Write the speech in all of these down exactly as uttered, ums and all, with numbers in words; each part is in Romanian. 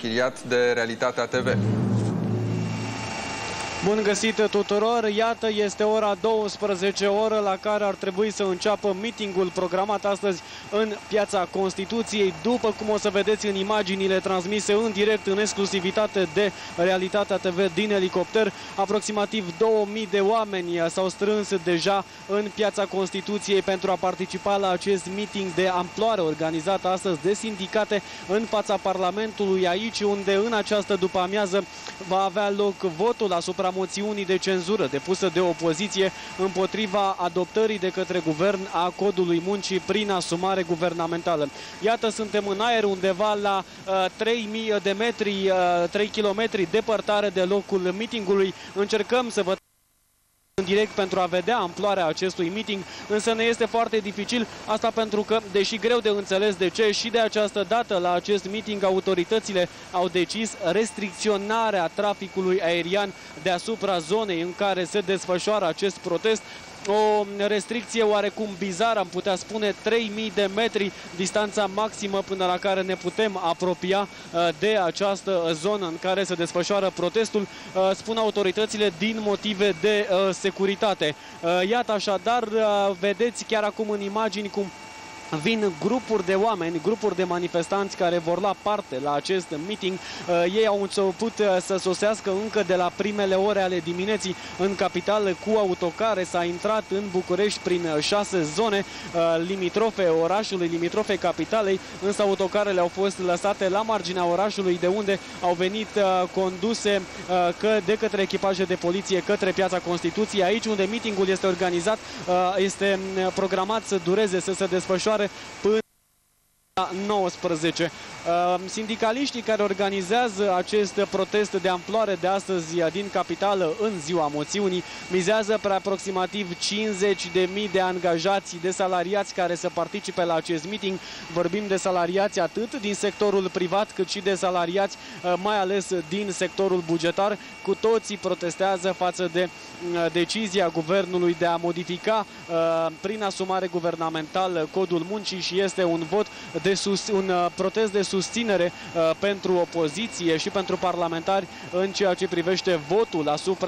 închiriat de Realitatea T V. Bun găsit tuturor! Iată, este ora douăsprezece, oră la care ar trebui să înceapă mitingul programat astăzi în Piața Constituției. După cum o să vedeți în imaginile transmise în direct, în exclusivitate de Realitatea T V din elicopter, aproximativ două mii de oameni s-au strâns deja în Piața Constituției pentru a participa la acest miting de amploare organizat astăzi de sindicate în fața Parlamentului, aici unde în această după-amiază va avea loc votul asupra moțiunii de cenzură depusă de opoziție împotriva adoptării de către guvern a codului muncii prin asumare guvernamentală. Iată, suntem în aer undeva la uh, trei mii de metri, uh, trei kilometri depărtare de locul mitingului. Încercăm să vă în direct pentru a vedea amploarea acestui meeting, însă ne este foarte dificil, asta pentru că, deși greu de înțeles de ce, și de această dată la acest meeting autoritățile au decis restricționarea traficului aerian deasupra zonei în care se desfășoară acest protest. O restricție oarecum bizară, am putea spune, trei mii de metri, distanța maximă până la care ne putem apropia de această zonă în care se desfășoară protestul, spun autoritățile, din motive de securitate. Iată, așadar, vedeți chiar acum în imagini cum vin grupuri de oameni, grupuri de manifestanți care vor lua parte la acest meeting. Ei au început să sosească încă de la primele ore ale dimineții în capitală cu autocare. S-a intrat în București prin șase zone limitrofe orașului, limitrofe capitalei, însă autocarele au fost lăsate la marginea orașului, de unde au venit conduse de către echipaje de poliție către Piața Constituției. Aici unde meetingul este organizat, este programat să dureze, să se desfășoare până la nouăsprezece. Sindicaliștii care organizează acest protest de amploare de astăzi din capitală în ziua moțiunii mizează pe aproximativ cincizeci de mii de angajați, de salariați care să participe la acest meeting. Vorbim de salariați atât din sectorul privat cât și de salariați mai ales din sectorul bugetar. Cu toții protestează față de decizia guvernului de a modifica prin asumare guvernamentală codul muncii și este un vot de sus, un protest de susținere uh, pentru opoziție și pentru parlamentari în ceea ce privește votul asupra.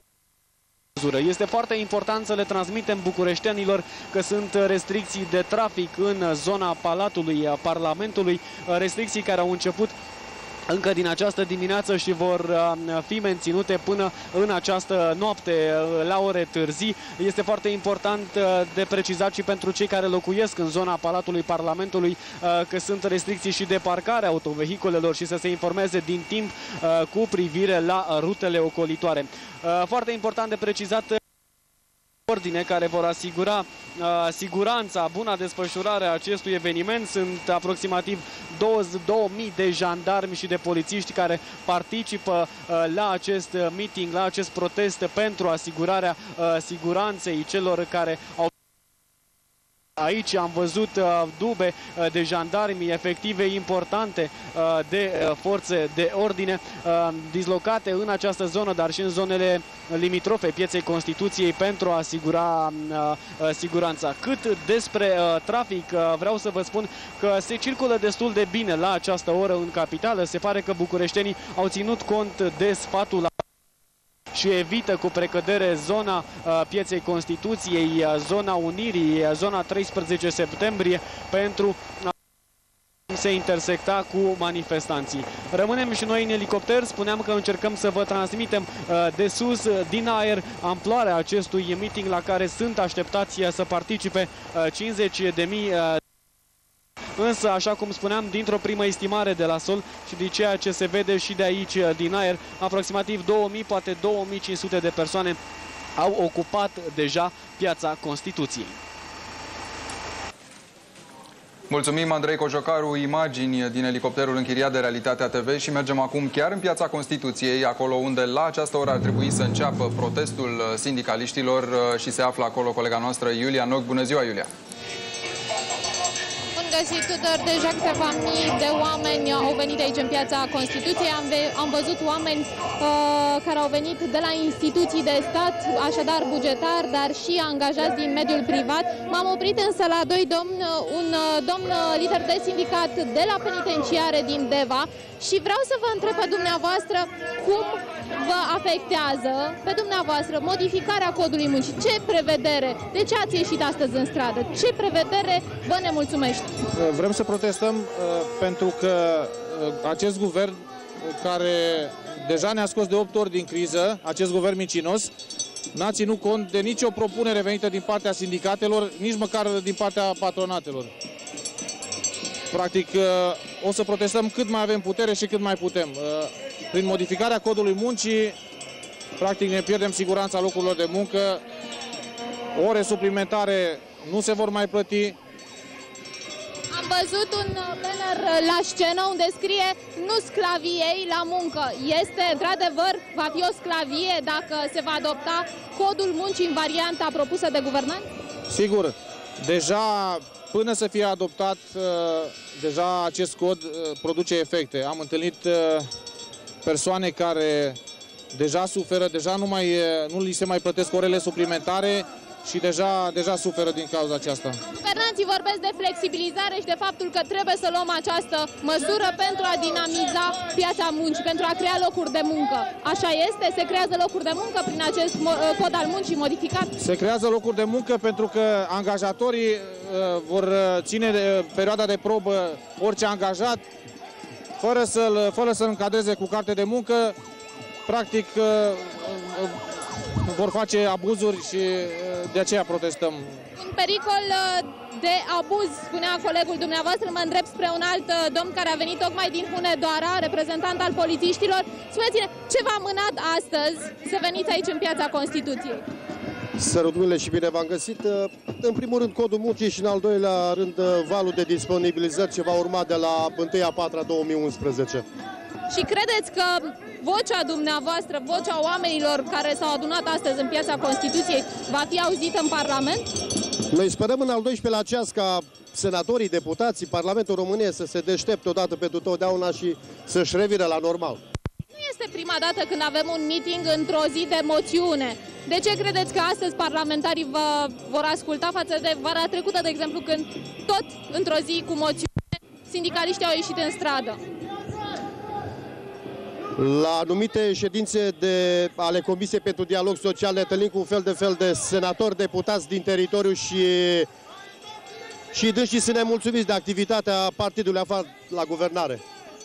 Este foarte important să le transmitem bucureștenilor că sunt restricții de trafic în zona Palatului Parlamentului, restricții care au început încă din această dimineață și vor fi menținute până în această noapte la ore târzii. Este foarte important de precizat și pentru cei care locuiesc în zona Palatului Parlamentului că sunt restricții și de parcare autovehiculelor și să se informeze din timp cu privire la rutele ocolitoare. Foarte important de precizat ordine care vor asigura uh, siguranța, buna desfășurare a acestui eveniment. Sunt aproximativ două mii de jandarmi și de polițiști care participă uh, la acest meeting, la acest protest pentru asigurarea uh, siguranței celor care au. Aici am văzut uh, dube uh, de jandarmi, efective importante uh, de uh, forțe de ordine uh, dislocate în această zonă, dar și în zonele limitrofe Pieței Constituției pentru a asigura uh, uh, siguranța. Cât despre uh, trafic, uh, vreau să vă spun că se circulă destul de bine la această oră în capitală. Se pare că bucureștenii au ținut cont de sfatul la și evită cu precădere zona uh, Pieței Constituției, uh, zona Unirii, uh, zona treisprezece septembrie pentru a se intersecta cu manifestanții. Rămânem și noi în elicopter, spuneam că încercăm să vă transmitem uh, de sus, uh, din aer, amploarea acestui meeting la care sunt așteptați uh, să participe uh, cincizeci de mii uh, Însă, așa cum spuneam, dintr-o primă estimare de la sol și de ceea ce se vede și de aici din aer, aproximativ două mii, poate două mii cinci sute de persoane au ocupat deja Piața Constituției. Mulțumim, Andrei Cojocaru, imagini din elicopterul închiriat de Realitatea T V și mergem acum chiar în Piața Constituției, acolo unde la această oră ar trebui să înceapă protestul sindicaliștilor și se află acolo colega noastră Iulia Nog. Bună ziua, Iulia! Bun găsit, Tudor! Deja câteva mii de oameni au venit aici în Piața Constituției. Am, am văzut oameni uh, care au venit de la instituții de stat, așadar bugetari, dar și angajați din mediul privat. M-am oprit însă la doi domni, un domn lider de sindicat de la penitenciare din Deva și vreau să vă întreb pe dumneavoastră cum vă afectează pe dumneavoastră modificarea codului muncii. Ce prevedere? De ce ați ieșit astăzi în stradă? Ce prevedere vă nemulțumește? Vrem să protestăm uh, pentru că uh, acest guvern uh, care deja ne-a scos de opt ori din criză, acest guvern mincinos, n-a ținut cont de nicio propunere venită din partea sindicatelor, nici măcar din partea patronatelor. Practic, uh, o să protestăm cât mai avem putere și cât mai putem. Uh, prin modificarea codului muncii, practic ne pierdem siguranța locurilor de muncă, ore suplimentare nu se vor mai plăti. Am văzut un banner la scenă unde scrie "Nu sclaviei la muncă". Este, într-adevăr, va fi o sclavie dacă se va adopta codul muncii în varianta propusă de guvernanți? Sigur, deja până să fie adoptat, deja acest cod produce efecte. Am întâlnit persoane care deja suferă, deja nu, mai, nu li se mai plătesc orele suplimentare și deja, deja suferă din cauza aceasta. Guvernanții vorbesc de flexibilizare și de faptul că trebuie să luăm această măsură pentru a dinamiza piața muncii, pentru a crea locuri de muncă. Așa este? Se creează locuri de muncă prin acest cod al muncii modificat? Se creează locuri de muncă pentru că angajatorii uh, vor ține de, perioada de probă orice angajat, fără să-l fără să-l încadreze cu carte de muncă. Practic uh, uh, vor face abuzuri și de aceea protestăm. Un pericol de abuz, spunea colegul dumneavoastră, mă îndrept spre un alt domn care a venit tocmai din Hunedoara, reprezentant al polițiștilor. Spuneți-ne, ce v-a mânat astăzi să veniți aici în Piața Constituției? Sărutule și bine v-am găsit. În primul rând codul muncii și în al doilea rând valul de disponibilizări ce va urma de la întâi a patra două mii unsprezece. Și credeți că vocea dumneavoastră, vocea oamenilor care s-au adunat astăzi în Piața Constituției va fi auzită în Parlament? Noi sperăm în al doisprezecelea ceas ca senatorii, deputații, Parlamentul României să se deștepte odată pentru totdeauna și să-și revină la normal. Nu este prima dată când avem un meeting într-o zi de moțiune. De ce credeți că astăzi parlamentarii vă vor asculta față de vara trecută, de exemplu, când tot într-o zi cu moțiune sindicaliștii au ieșit în stradă? La anumite ședințe de, ale Comisiei pentru Dialog Social ne întâlnim cu un fel de fel de senatori, deputați din teritoriu și, și dânsii să ne mulțumiți de activitatea partidului aflat la guvernare.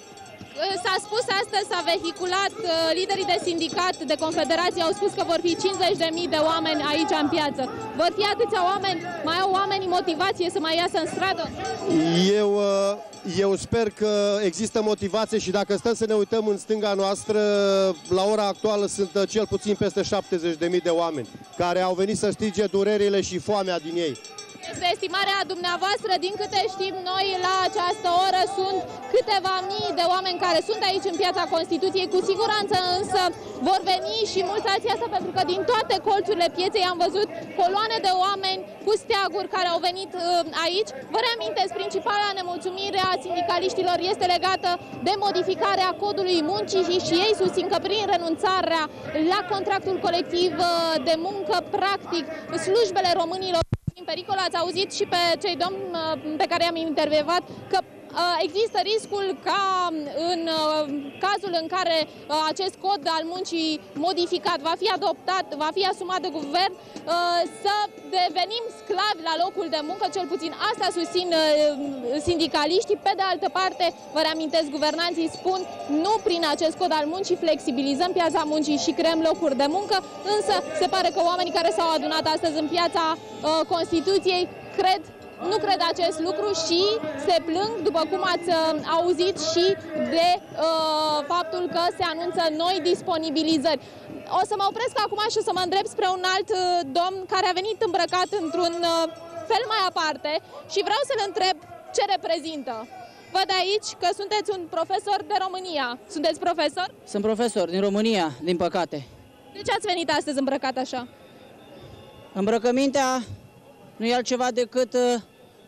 S-a spus astăzi, s-a vehiculat, liderii de sindicat, de confederație au spus că vor fi cincizeci de mii de oameni aici în piață. Vor fi atâția oameni? Mai au oamenii motivație să mai iasă în stradă? Eu, eu sper că există motivație și dacă stăm să ne uităm în stânga noastră, la ora actuală sunt cel puțin peste șaptezeci de mii de oameni care au venit să strige durerile și foamea din ei. Este estimarea dumneavoastră, din câte știm noi, la această oră sunt câteva mii de oameni care sunt aici în Piața Constituției. Cu siguranță însă vor veni și mulți asta pentru că din toate colțurile pieței am văzut coloane de oameni cu steaguri care au venit uh, aici. Vă reamintesc, principala nemulțumire a sindicaliștilor este legată de modificarea codului muncii și, și ei susțin că prin renunțarea la contractul colectiv uh, de muncă, practic, slujbele românilor în pericol. Ați auzit și pe cei domni pe care i-am intervievat că există riscul ca în cazul în care acest cod al muncii modificat va fi adoptat, va fi asumat de guvern, să devenim sclavi la locul de muncă, cel puțin asta susțin sindicaliștii. Pe de altă parte, vă reamintesc, guvernanții spun nu prin acest cod al muncii flexibilizăm piața muncii și creăm locuri de muncă, însă se pare că oamenii care s-au adunat astăzi în Piața Constituției cred Nu cred acest lucru și se plâng, după cum ați uh, auzit, și de uh, faptul că se anunță noi disponibilizări. O să mă opresc acum și o să mă îndrept spre un alt uh, domn care a venit îmbrăcat într-un uh, fel mai aparte și vreau să-l întreb ce reprezintă. Văd aici că sunteți un profesor de România. Sunteți profesor? Sunt profesor din România, din păcate. De ce ați venit astăzi îmbrăcat așa? Îmbrăcămintea nu e altceva decât uh,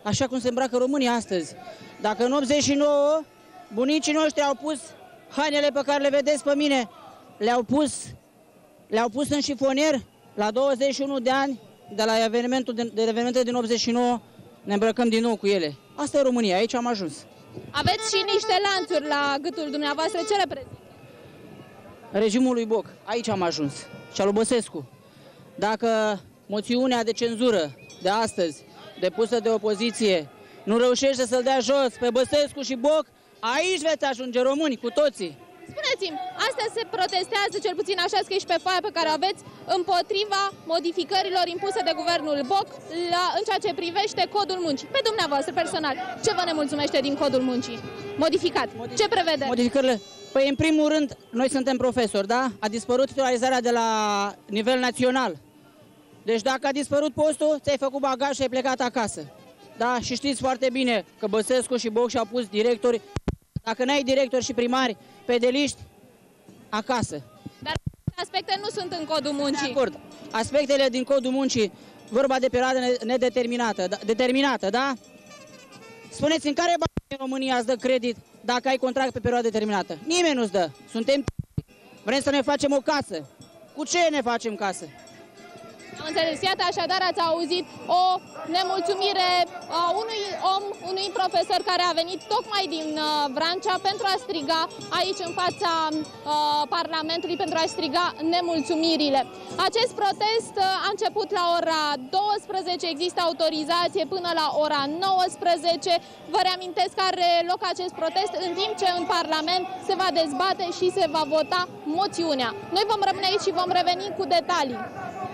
așa cum se îmbracă România astăzi. Dacă în optzeci și nouă bunicii noștri au pus hainele pe care le vedeți pe mine, le-au pus, le-au pus în șifonier, la douăzeci și unu de ani, de la evenimentul de, de evenimente din optzeci și nouă, ne îmbrăcăm din nou cu ele. Asta e România, aici am ajuns. Aveți și niște lanțuri la gâtul dumneavoastră, ce reprezintă? Regimul lui Boc, aici am ajuns, și al lui Băsescu. Dacă moțiunea de cenzură de astăzi, depusă de opoziție, nu reușește să-l dea jos pe Băsescu și Boc, aici veți ajunge români, cu toții. Spuneți-mi, astăzi se protestează, cel puțin așa scrie și pe foaia pe care o aveți, împotriva modificărilor impuse de guvernul Boc la, în ceea ce privește codul muncii. Pe dumneavoastră personal, ce vă nemulțumește din codul muncii modificat? Modific ce prevede? Modificările? Păi, în primul rând, noi suntem profesori, da? A dispărut titularizarea de la nivel național. Deci dacă a dispărut postul, ți-ai făcut bagaj și ai plecat acasă. Da? Și știți foarte bine că Băsescu și Boc și-au pus directori. Dacă n-ai directori și primari, pedeliști, acasă. Dar aspecte nu sunt în codul muncii. De acord. Aspectele din codul muncii, vorba de perioadă nedeterminată, da? determinată, da? Spuneți, în care bani în România îți dă credit dacă ai contract pe perioadă determinată? Nimeni nu-ți dă. Suntem vrem să ne facem o casă. Cu ce ne facem casă? Am înțeles, iată, așadar ați auzit o nemulțumire a unui om, unui profesor care a venit tocmai din uh, Vrancea pentru a striga aici în fața uh, Parlamentului, pentru a striga nemulțumirile. Acest protest uh, a început la ora douăsprezece, există autorizație până la ora nouăsprezece. Vă reamintesc că are loc acest protest în timp ce în Parlament se va dezbate și se va vota moțiunea. Noi vom rămâne aici și vom reveni cu detalii.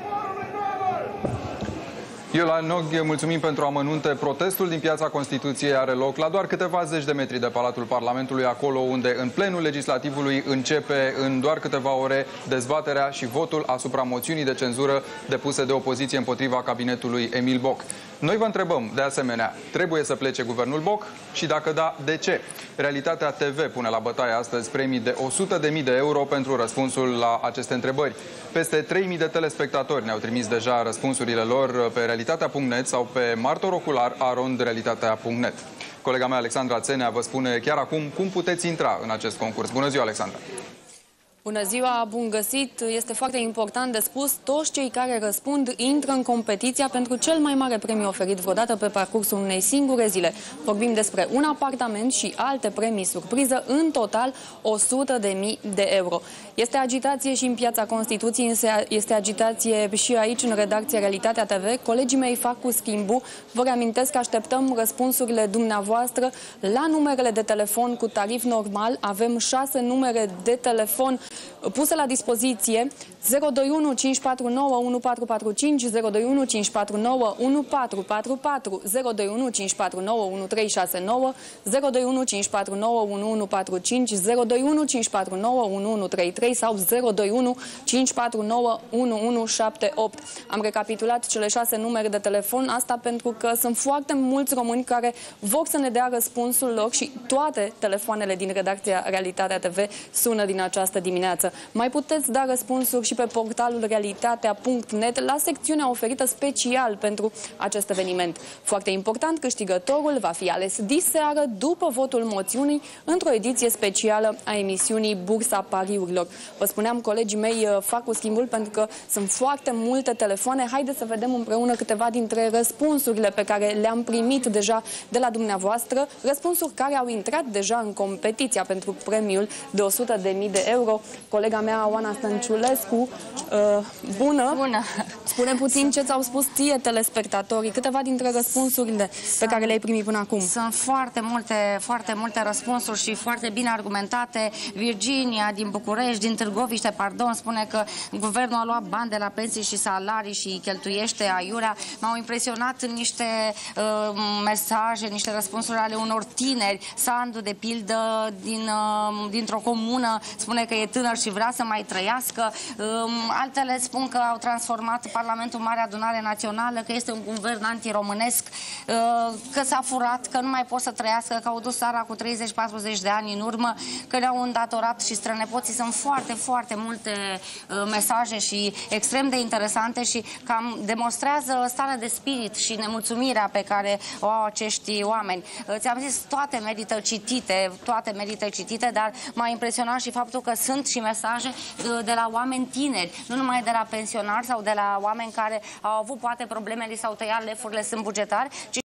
Iulia Nog, mulțumim pentru amănunte. Protestul din Piața Constituției are loc la doar câteva zeci de metri de Palatul Parlamentului, acolo unde în plenul legislativului începe în doar câteva ore dezbaterea și votul asupra moțiunii de cenzură depuse de opoziție împotriva cabinetului Emil Boc. Noi vă întrebăm, de asemenea, trebuie să plece guvernul Boc și dacă da, de ce? Realitatea T V pune la bătaie astăzi premii de o sută de mii de euro pentru răspunsul la aceste întrebări. Peste trei mii de telespectatori ne-au trimis deja răspunsurile lor pe realitatea punct net sau pe martor ocular arond realitatea punct net. Colega mea, Alexandra Țenea, vă spune chiar acum cum puteți intra în acest concurs. Bună ziua, Alexandra! Bună ziua, bun găsit! Este foarte important de spus, toți cei care răspund intră în competiția pentru cel mai mare premiu oferit vreodată pe parcursul unei singure zile. Vorbim despre un apartament și alte premii surpriză, în total o sută de mii de euro. Este agitație și în Piața Constituției, este agitație și aici în redacția Realitatea T V. Colegii mei fac cu schimbul. Vă reamintesc că așteptăm răspunsurile dumneavoastră la numerele de telefon cu tarif normal. Avem șase numere de telefon puse la dispoziție: zero doi unu cinci patru nouă unu patru patru cinci, zero doi unu cinci patru nouă unu patru patru patru, zero doi unu cinci patru nouă unu trei șase nouă, zero doi unu cinci patru nouă unu unu patru cinci, zero doi unu cinci patru nouă unu unu trei trei sau zero doi unu cinci patru nouă unu unu șapte opt. Am recapitulat cele șase numere de telefon, asta pentru că sunt foarte mulți români care vor să ne dea răspunsul lor și toate telefoanele din redacția Realitatea T V sună din această dimineață. Mai puteți da răspunsuri și pe portalul realitatea punct net la secțiunea oferită special pentru acest eveniment. Foarte important, câștigătorul va fi ales diseară după votul moțiunii într-o ediție specială a emisiunii Bursa Pariurilor. Vă spuneam, colegii mei fac cu schimbul pentru că sunt foarte multe telefoane. Haideți să vedem împreună câteva dintre răspunsurile pe care le-am primit deja de la dumneavoastră, răspunsuri care au intrat deja în competiția pentru premiul de o sută de mii de euro. Colega mea, Oana Stănciulescu, uh, bună! Bună! Spune puțin ce ți-au spus ție telespectatorii, câteva dintre răspunsurile pe care le-ai primit până acum. Sunt foarte multe, foarte multe răspunsuri și foarte bine argumentate. Virginia din București, din Târgoviște, pardon, spune că guvernul a luat bani de la pensii și salarii și cheltuiește aiurea. M-au impresionat niște uh, mesaje, niște răspunsuri ale unor tineri. Sandu, de pildă, din, uh, dintr-o comună, spune că e tânăr și vrea să mai trăiască. Um, altele spun că au transformat Parlamentul Mare Adunare Națională, că este un guvern antiromânesc, că s-a furat, că nu mai pot să trăiască, că au dus țara cu treizeci patruzeci de ani în urmă, că le-au îndatorat și strănepoții. Sunt foarte, foarte multe mesaje și extrem de interesante și cam demonstrează starea de spirit și nemulțumirea pe care o au acești oameni. Ți-am zis, toate merită citite, toate merită citite, dar m-a impresionat și faptul că sunt și mesaje de la oameni tineri, nu numai de la pensionari sau de la oameni care au avut poate probleme, li s-au tăiat lefurile, sunt bugetari, ci